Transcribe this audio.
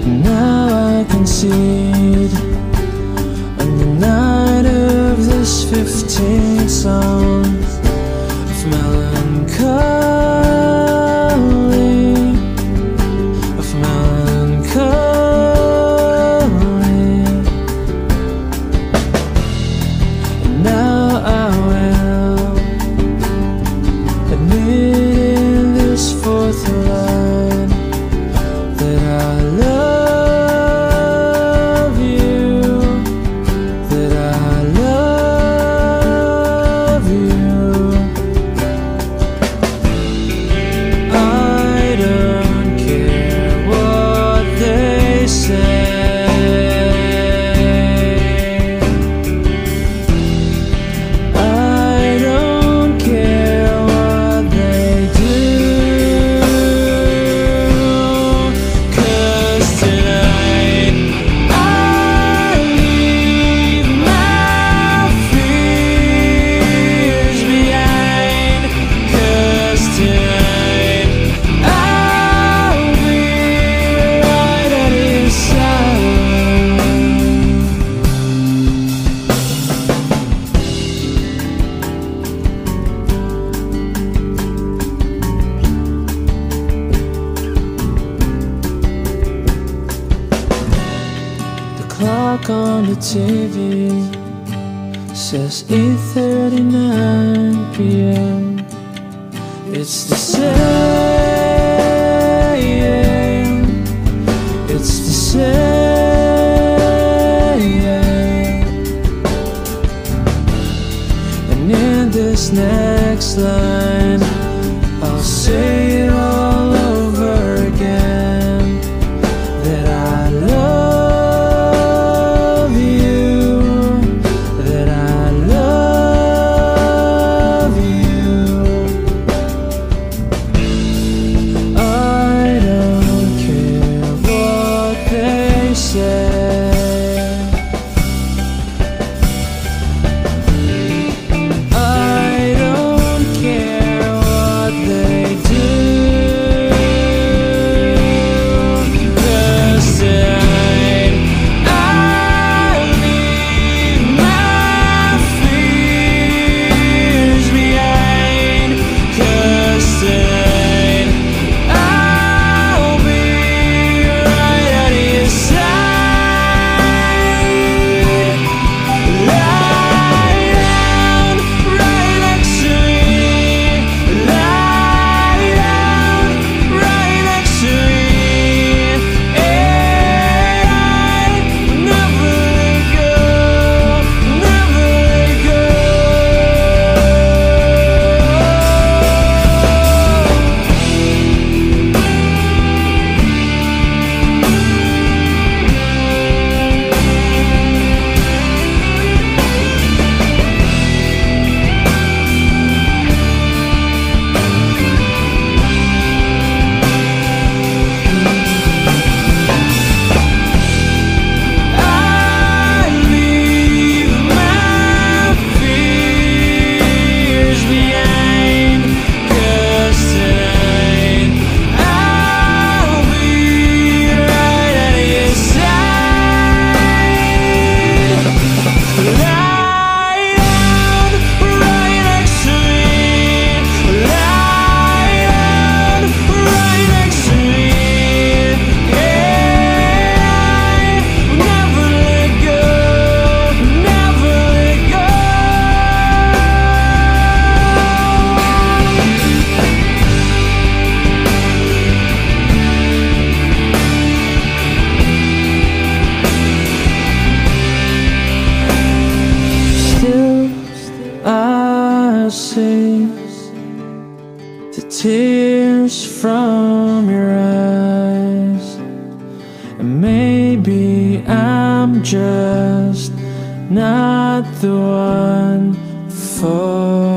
Now I concede, on the night of this 15th song of melancholy, of melancholy. And now I will admit in this fourth line that I love you, that I love you. I don't care what they say, I don't care what they do, 'cause tonight I leave my fears behind, 'cause tonight I'll be right at his side. The clock on the TV says 8:39 p.m. It's the same, it's the same. And in this next line I'll say it all over again, that I love you, that I love you. I don't care what they say, I don't care what they do, 'cause tonight I leave my fears behind, 'cause tonight I'll be right at his side. Lie down right next to me, lie down right next to me, and I never let go, never let go. I leave my fears behind, 'cause tonight I'll be right at his side. Lie down right next to me, lie down right next to me, and I never let go, never let go. Still I see the tears from your eyes, and maybe I'm just not the one for